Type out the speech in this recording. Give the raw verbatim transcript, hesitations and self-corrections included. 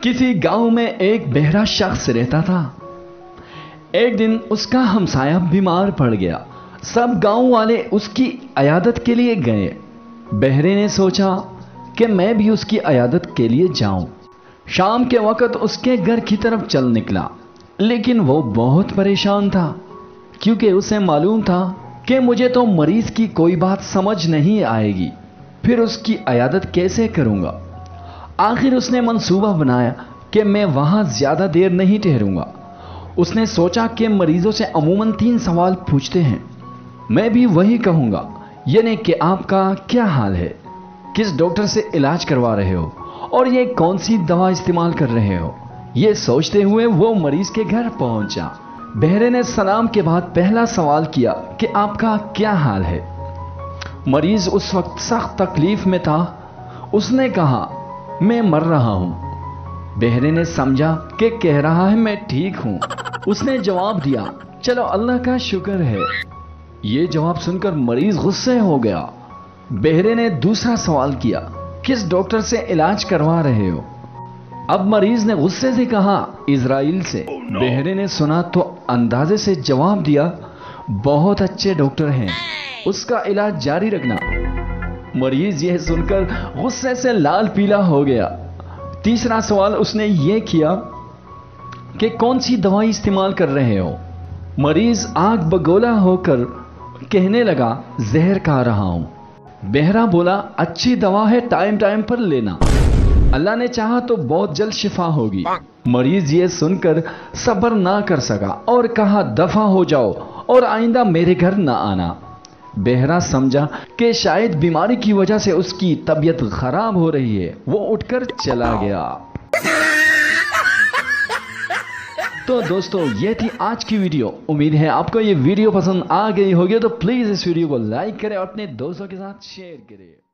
किसी गांव में एक बहरा शख्स रहता था। एक दिन उसका हमसाया बीमार पड़ गया। सब गांव वाले उसकी अयादत के लिए गए। बहरे ने सोचा कि मैं भी उसकी अयादत के लिए जाऊं। शाम के वक्त उसके घर की तरफ चल निकला, लेकिन वो बहुत परेशान था क्योंकि उसे मालूम था कि मुझे तो मरीज की कोई बात समझ नहीं आएगी, फिर उसकी अयादत कैसे करूंगा। आखिर उसने मंसूबा बनाया कि मैं वहां ज्यादा देर नहीं ठहरूंगा। उसने सोचा कि मरीजों से अमूमन तीन सवाल पूछते हैं, मैं भी वही कहूंगा, यानी कि आपका क्या हाल है, किस डॉक्टर से इलाज करवा रहे हो और ये कौन सी दवा इस्तेमाल कर रहे हो। ये सोचते हुए वो मरीज के घर पहुंचा। बहरे ने सलाम के बाद पहला सवाल किया कि आपका क्या हाल है। मरीज उस वक्त सख्त तकलीफ में था। उसने कहा, मैं मर रहा हूं। बहरे ने समझा कि कह रहा है मैं ठीक हूं। उसने जवाब दिया, चलो अल्लाह का शुक्र है। यह जवाब सुनकर मरीज गुस्से हो गया। बहरे ने दूसरा सवाल किया, किस डॉक्टर से इलाज करवा रहे हो। अब मरीज ने गुस्से से कहा, इजराइल से। oh, no. बहरे ने सुना तो अंदाजे से जवाब दिया, बहुत अच्छे डॉक्टर हैं, उसका इलाज जारी रखना। मरीज यह सुनकर गुस्से से लाल पीला हो गया। तीसरा सवाल उसने ये किया कि कौन सी दवाई इस्तेमाल कर रहे हो। मरीज आग बगोला होकर कहने लगा, जहर खा रहा हूं। बहरा बोला, अच्छी दवा है, टाइम टाइम पर लेना, अल्लाह ने चाहा तो बहुत जल्द शिफा होगी। मरीज ये सुनकर सब्र ना कर सका और कहा, दफा हो जाओ और आइंदा मेरे घर ना आना। बहरा समझा कि शायद बीमारी की वजह से उसकी तबीयत खराब हो रही है। वो उठकर चला गया। तो दोस्तों, ये थी आज की वीडियो। उम्मीद है आपको ये वीडियो पसंद आ गई होगी। तो प्लीज इस वीडियो को लाइक करें और अपने दोस्तों के साथ शेयर करें।